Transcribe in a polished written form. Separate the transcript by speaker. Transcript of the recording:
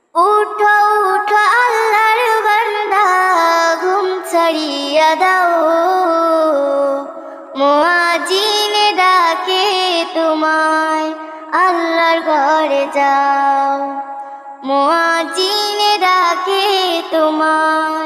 Speaker 1: উঠো উঠো আল্লাহর বান্দা, ঘুম ছাড়িয়া দাও, মুয়াজ্জিন ডাকে তোমায়, আল্লাহর ঘরে যাও, মুয়াজ্জিন ডাকে তোমায়।